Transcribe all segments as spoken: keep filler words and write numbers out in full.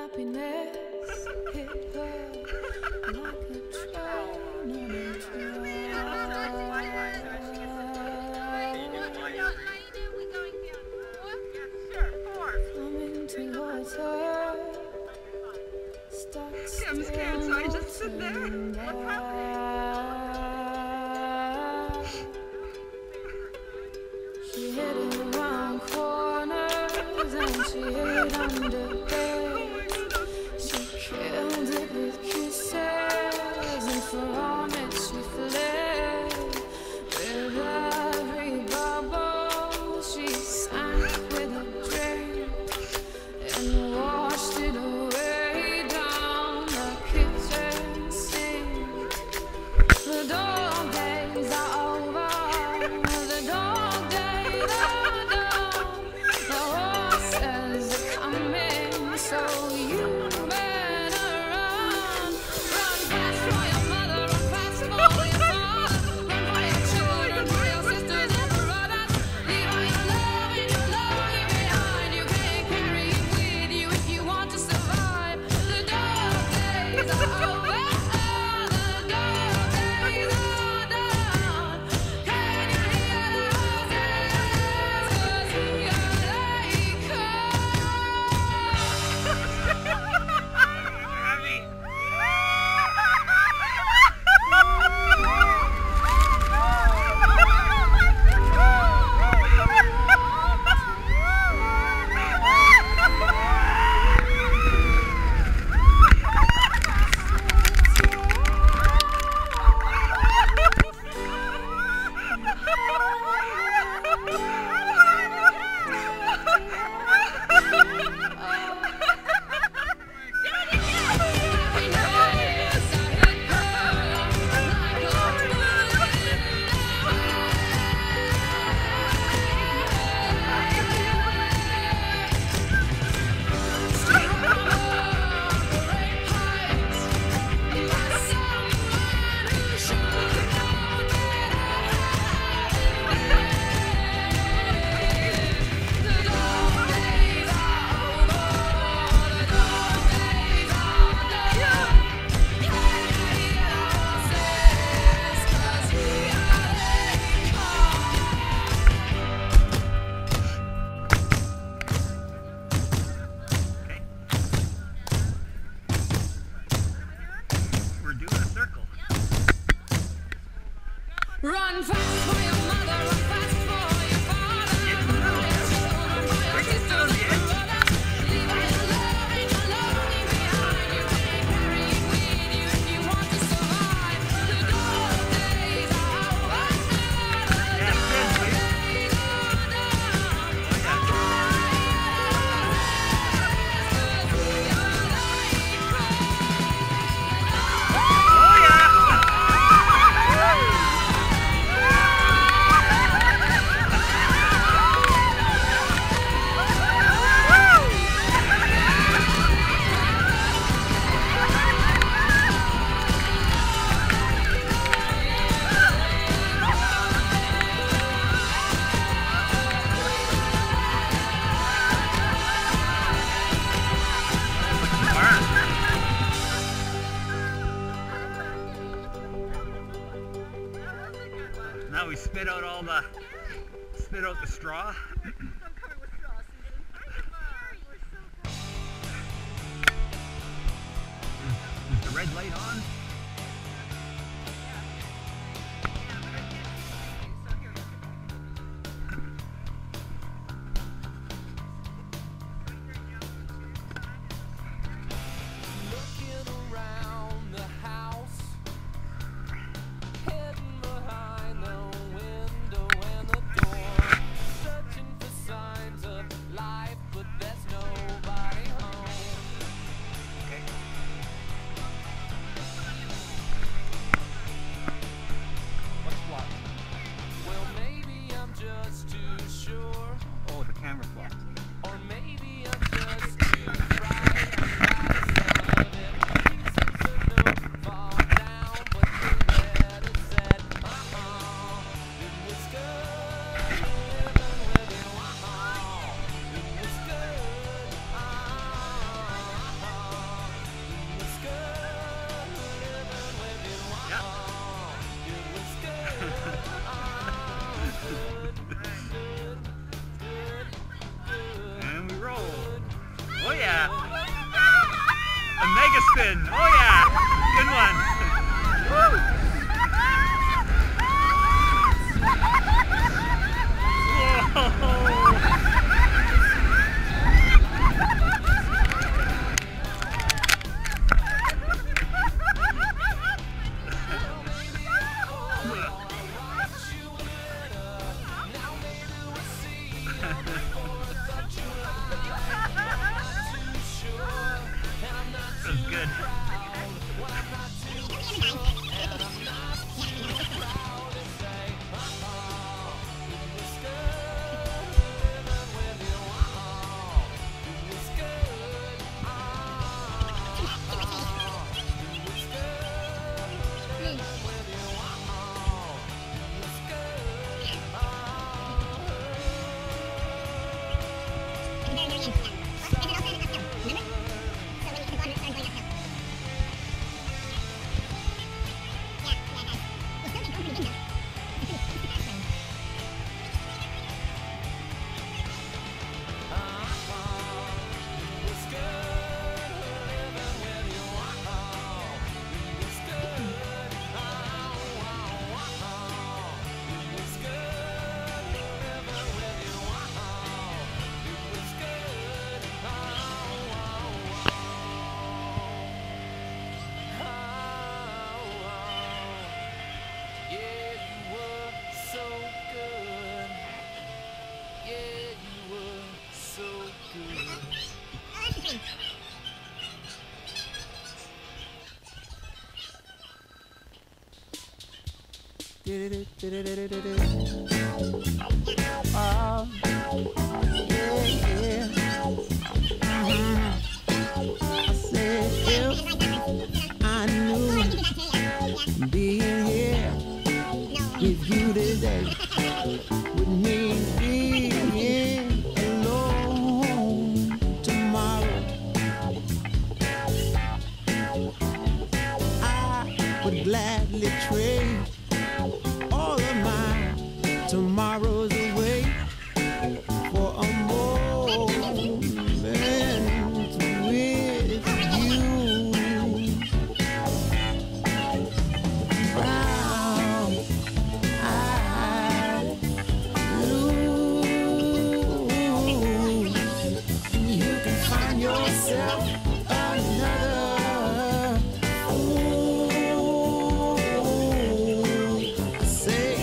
happiness hit her like a train on a track. Coming towards her, stuck still, I'm scared, so I just sit there. What's happening? She hid around corners and she hid under beds. She killed it with kisses and from it she fled. With every bubble she sank with a drink and washed it away down the kitchen sink. The dog days are over. The dog days are done. The horses are coming, so you better run. Run fast for your mother, run fast for your father, run for your children, for your sisters and brothers. Leave all your love and your longing behind. You can't carry it with you if you want to survive. The dog days are over. The dog days are done. Can you hear the horses? 'Cause we are like We're doing a circle. run fast for your mother, run fast for your father, run for your children, for your sisters and brothers. Leave all your love and your longing behind. You can't carry it with you if you want to survive. The dog days are over. The Yeah, dog good, days are done. Oh yeah! Now we spit out all the spit out the straw. Is the red light on? Looking around the house, hidden behind the window and the door, searching for signs of life, but there's nobody home. Okay. spin. Oh yeah, good one. Woo. Whoa. That was good. Oh, yeah, yeah. Mhm. I said if I knew being here with you today would mean being alone tomorrow, I would gladly trade all of my tomorrows away for a moment with you. Brown eyed blue, you can find yourself another fool. Say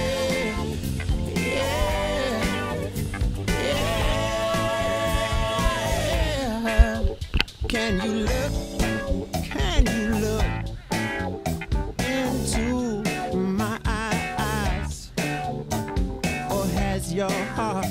can you look, can you look into my eyes? Or has your heart